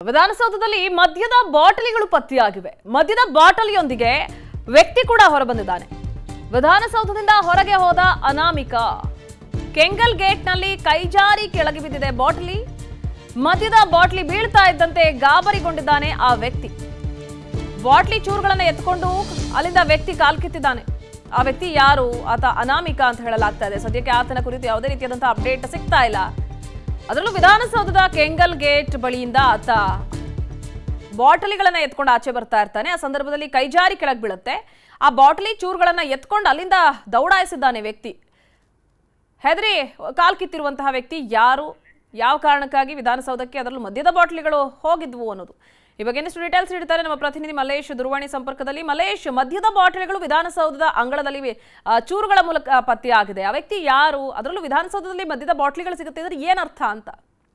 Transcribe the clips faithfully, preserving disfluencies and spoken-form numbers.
ವಿಧಾನಸೌಧದಲ್ಲಿ ಮದ್ಯದ ಬಾಟಲಿಗಳು ಪತ್ತೆಯಾಗಿವೆ. ಮದ್ಯದ ಬಾಟಲಿಯೊಂದಿಗೆ ವ್ಯಕ್ತಿ ಕೂಡ ಹೊರಬಂದಿದ್ದಾನೆ. ವಿಧಾನಸೌಧದಿಂದ ಹೊರಗೆ ಹೋದ ಅನಾಮಿಕ ಕೆಂಗಲ್ ಗೇಟ್ನಲ್ಲಿ ಕೈಜಾರಿ ಕೆಳಗೆ ಬಿದ್ದಿದೆ ಬಾಟಲಿ. ಮದ್ಯದ ಬಾಟಲಿ ಬೀಳ್ತಾ ಇದ್ದಂತೆ ಗಾಬರಿಗೊಂಡಿದ್ದಾನೆ ಆ ವ್ಯಕ್ತಿ. ಬಾಟ್ಲಿ ಚೂರುಗಳನ್ನು ಎತ್ಕೊಂಡು ಅಲ್ಲಿಂದ ವ್ಯಕ್ತಿ ಕಾಲ್ಕಿತ್ತಿದ್ದಾನೆ. ಆ ವ್ಯಕ್ತಿ ಯಾರು? ಆತ ಅನಾಮಿಕ ಅಂತ ಹೇಳಲಾಗ್ತಾ ಇದೆ. ಸದ್ಯಕ್ಕೆ ಆತನ ಕುರಿತು ಯಾವುದೇ ರೀತಿಯಾದಂತಹ ಅಪ್ಡೇಟ್ ಸಿಗ್ತಾ ಇಲ್ಲ. ಅದರಲ್ಲೂ ವಿಧಾನಸೌಧದ ಕೆಂಗಲ್ ಗೇಟ್ ಬಳಿಯಿಂದ ಆತ ಬಾಟಲಿಗಳನ್ನ ಎತ್ಕೊಂಡು ಆಚೆ ಬರ್ತಾ ಇರ್ತಾನೆ. ಆ ಸಂದರ್ಭದಲ್ಲಿ ಕೈಜಾರಿ ಕೆಳಗೆ ಬೀಳುತ್ತೆ. ಆ ಬಾಟಲಿ ಚೂರುಗಳನ್ನ ಎತ್ಕೊಂಡು ಅಲ್ಲಿಂದ ದೌಡಾಯಿಸಿದ್ದಾನೆ ವ್ಯಕ್ತಿ. ಹೆದರಿ ಕಾಲ್ ಕಿತ್ತಿರುವಂತಹ ವ್ಯಕ್ತಿ ಯಾರು, ಯಾವ ಕಾರಣಕ್ಕಾಗಿ ವಿಧಾನಸೌಧಕ್ಕೆ ಅದರಲ್ಲೂ ಮದ್ಯದ ಬಾಟಲಿಗಳು ಹೋಗಿದ್ವು ಅನ್ನೋದು ಈ ಬಗ್ಗೆ ಇನ್ನಷ್ಟು ಡೀಟೇಲ್ಸ್ ನೀಡುತ್ತಾರೆ ನಮ್ಮ ಪ್ರತಿನಿಧಿ ಮಲ್ಲೇಶ್ ದೂರವಾಣಿ ಸಂಪರ್ಕದಲ್ಲಿ. ಮಲ್ಲೇಶ್, ಮದ್ಯದ ಬಾಟಲಿಗಳು ವಿಧಾನಸೌಧದ ಅಂಗಳದಲ್ಲಿ ಚೂರುಗಳ ಮೂಲಕ ಪತ್ತೆಯಾಗಿದೆ. ಆ ವ್ಯಕ್ತಿ ಯಾರು? ಅದರಲ್ಲೂ ವಿಧಾನಸೌಧದಲ್ಲಿ ಮದ್ಯದ ಬಾಟಲಿಗಳು ಸಿಗುತ್ತೆ ಅಂದ್ರೆ ಏನರ್ಥ ಅಂತ?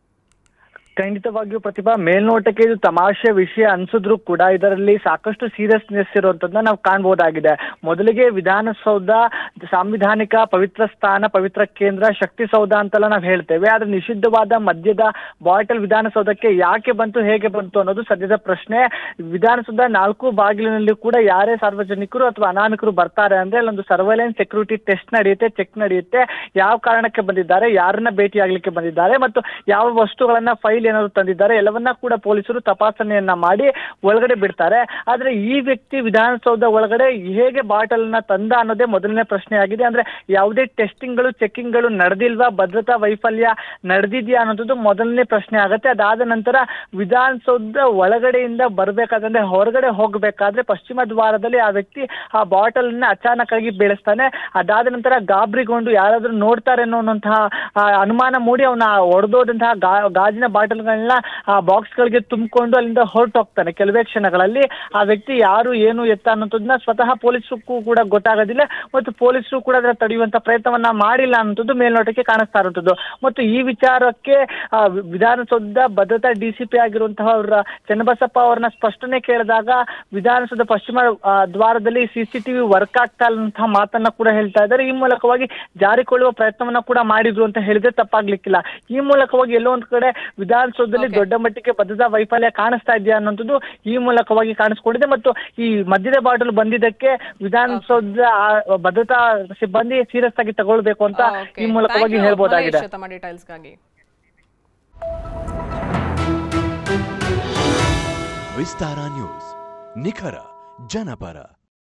ಖಂಡಿತವಾಗಿಯೂ ಪ್ರತಿಭಾ, ಮೇಲ್ನೋಟಕ್ಕೆ ಇದು ತಮಾಷೆ ವಿಷಯ ಅನ್ಸಿದ್ರು ಕೂಡ ಇದರಲ್ಲಿ ಸಾಕಷ್ಟು ಸೀರಿಯಸ್ನೆಸ್ ಇರುವಂತದನ್ನ ನಾವು ಕಾಣಬಹುದಾಗಿದೆ. ಮೊದಲಿಗೆ ವಿಧಾನಸೌಧ ಸಾಂವಿಧಾನಿಕ ಪವಿತ್ರ ಸ್ಥಾನ, ಪವಿತ್ರ ಕೇಂದ್ರ, ಶಕ್ತಿ ಸೌಧ ಅಂತೆಲ್ಲ ನಾವು ಹೇಳ್ತೇವೆ. ಆದ್ರೆ ನಿಷಿದ್ಧವಾದ ಮದ್ಯದ ಬಾಟಲ್ ವಿಧಾನಸೌಧಕ್ಕೆ ಯಾಕೆ ಬಂತು, ಹೇಗೆ ಬಂತು ಅನ್ನೋದು ಸದ್ಯದ ಪ್ರಶ್ನೆ. ವಿಧಾನಸೌಧ ನಾಲ್ಕು ಬಾಗಿಲಿನಲ್ಲಿ ಕೂಡ ಯಾರೇ ಸಾರ್ವಜನಿಕರು ಅಥವಾ ಅನಾಮಿಕರು ಬರ್ತಾರೆ ಅಂದ್ರೆ ಅಲ್ಲೊಂದು ಸರ್ವೈಲೆನ್ಸ್ ಸೆಕ್ಯೂರಿಟಿ ಟೆಸ್ಟ್ ನಡೆಯುತ್ತೆ, ಚೆಕ್ ನಡೆಯುತ್ತೆ. ಯಾವ ಕಾರಣಕ್ಕೆ ಬಂದಿದ್ದಾರೆ, ಯಾರನ್ನ ಭೇಟಿಯಾಗ್ಲಿಕ್ಕೆ ಬಂದಿದ್ದಾರೆ ಮತ್ತು ಯಾವ ವಸ್ತುಗಳನ್ನ ಫೈಲ್ ಏನಾದ್ರು ತಂದಿದ್ದಾರೆ ಎಲ್ಲವನ್ನ ಕೂಡ ಪೊಲೀಸರು ತಪಾಸಣೆಯನ್ನ ಮಾಡಿ ಒಳಗಡೆ ಬಿಡ್ತಾರೆ. ಆದ್ರೆ ಈ ವ್ಯಕ್ತಿ ವಿಧಾನಸೌಧ ಒಳಗಡೆ ಹೇಗೆ ಬಾಟಲ್ ನ ತಂದ ಅನ್ನೋದೇ ಮೊದಲನೇ ಪ್ರಶ್ನೆ ಆಗಿದೆ. ಅಂದ್ರೆ ಯಾವುದೇ ಟೆಸ್ಟಿಂಗ್ ಗಳು ಚೆಕಿಂಗ್ ಗಳು ನಡೆದಿಲ್ವಾ, ಭದ್ರತಾ ವೈಫಲ್ಯ ನಡೆದಿದ್ಯಾ ಅನ್ನೋದು ಮೊದಲನೇ ಪ್ರಶ್ನೆ ಆಗುತ್ತೆ. ಅದಾದ ನಂತರ ವಿಧಾನಸೌಧ ಒಳಗಡೆಯಿಂದ ಬರ್ಬೇಕಾದ್ರೆ ಹೊರಗಡೆ ಹೋಗ್ಬೇಕಾದ್ರೆ ಪಶ್ಚಿಮ ದ್ವಾರದಲ್ಲಿ ಆ ವ್ಯಕ್ತಿ ಆ ಬಾಟಲ್ ನ ಅಚಾನಕ್ ಆಗಿ ಬೀಳಿಸ್ತಾನೆ. ಅದಾದ ನಂತರ ಗಾಬರಿಗೊಂಡು ಯಾರಾದ್ರೂ ನೋಡ್ತಾರೆ ಅನ್ನೋಂತಹ ಅನುಮಾನ ಮೂಡಿ ಅವನ ಹೊಡೆದೋದಂತಹ ಗಾಜಿನ ಬಾಟಲ್ ಗಳನ್ನ ಆ ಬಾಕ್ಸ್ ಗಳಿಗೆ ತುಂಬಿಕೊಂಡು ಅಲ್ಲಿಂದ ಹೊರಟು ಹೋಗ್ತಾನೆ. ಕೆಲವೇ ಕ್ಷಣಗಳಲ್ಲಿ ಆ ವ್ಯಕ್ತಿ ಯಾರು, ಏನು, ಎತ್ತ ಅನ್ನೋದನ್ನ ಸ್ವತಃ ಪೊಲೀಸರಿಗೂ ಕೂಡ ಗೊತ್ತಾಗೋದಿಲ್ಲ ಮತ್ತು ಪೊಲೀಸರು ಕೂಡ ಅದರ ತಡೆಯುವಂತ ಪ್ರಯತ್ನವನ್ನ ಮಾಡಿಲ್ಲ ಅನ್ನೋದು ಮೇಲ್ನೋಟಕ್ಕೆ ಕಾಣಿಸ್ತಾ ಇರುವಂತದ್ದು. ಮತ್ತು ಈ ವಿಚಾರಕ್ಕೆ ವಿಧಾನಸೌಧ ಭದ್ರತಾ ಡಿಸಿಪಿ ಆಗಿರುವಂತಹ ಅವರ ಚನ್ನಬಸಪ್ಪ ಅವರನ್ನ ಸ್ಪಷ್ಟನೆ ಕೇಳಿದಾಗ ವಿಧಾನಸೌಧ ಪಶ್ಚಿಮ ದ್ವಾರದಲ್ಲಿ ಸಿಸಿಟಿವಿ ವರ್ಕ್ ಆಗ್ತಾ ಇಲ್ಲಂತಹ ಮಾತನ್ನ ಕೂಡ ಹೇಳ್ತಾ ಇದ್ದಾರೆ. ಈ ಮೂಲಕವಾಗಿ ಜಾರಿಕೊಳ್ಳುವ ಪ್ರಯತ್ನವನ್ನ ಕೂಡ ಮಾಡಿದ್ರು ಅಂತ ಹೇಳಿದ್ರೆ ತಪ್ಪಾಗ್ಲಿಕ್ಕಿಲ್ಲ. ಈ ಮೂಲಕವಾಗಿ ಎಲ್ಲೋ ಒಂದ್ ಕಡೆ ವಿಧಾನಸೌಧದಲ್ಲಿ ದೊಡ್ಡ ಮಟ್ಟಿಗೆ ಭದ್ರತಾ ವೈಫಲ್ಯ ಕಾಣಿಸ್ತಾ ಇದೆಯಾ ಅನ್ನೋದು ಈ ಮೂಲಕವಾಗಿ ಕಾಣಿಸ್ಕೊಂಡಿದೆ. ಮತ್ತು ಈ ಮದ್ಯದ ಬಾಟಲ್ ಬಂದಿದ್ದಕ್ಕೆ ವಿಧಾನಸೌಧ ಭದ್ರತಾ ಸಿಬ್ಬಂದಿ ಸೀರಿಯಸ್ ಆಗಿ ತಗೊಳ್ಬೇಕು ಅಂತ ಈ ಮೂಲಕವಾಗಿ ಹೇಳ್ಬೋದಾಗಿದೆ. ವಿಸ್ತಾರ ನ್ಯೂಸ್, ನಿಖರ ಜನಪರ.